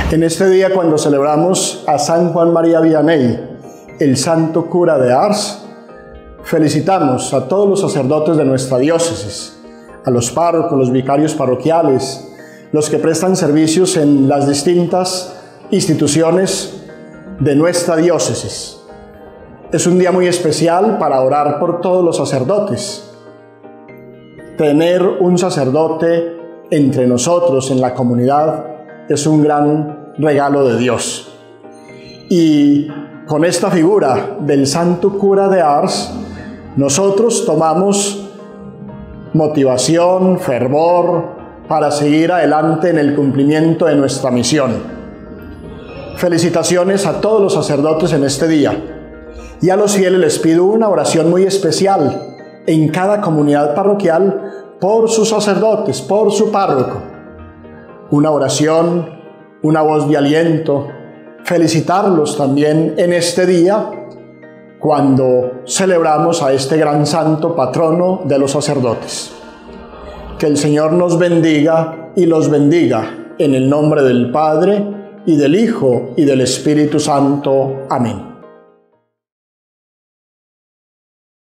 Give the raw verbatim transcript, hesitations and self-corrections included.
En este día, cuando celebramos a San Juan María Vianney, el santo cura de Ars, felicitamos a todos los sacerdotes de nuestra diócesis, a los párrocos, los vicarios parroquiales, los que prestan servicios en las distintas instituciones de nuestra diócesis. Es un día muy especial para orar por todos los sacerdotes. Tener un sacerdote entre nosotros en la comunidad es un gran regalo de Dios. Y con esta figura del santo cura de Ars, nosotros tomamos motivación, fervor, para seguir adelante en el cumplimiento de nuestra misión. Felicitaciones a todos los sacerdotes en este día. Y a los fieles les pido una oración muy especial en cada comunidad parroquial por sus sacerdotes, por su párroco. Una oración, una voz de aliento, felicitarlos también en este día cuando celebramos a este gran santo patrono de los sacerdotes. Que el Señor nos bendiga y los bendiga en el nombre del Padre y del Hijo y del Espíritu Santo. Amén.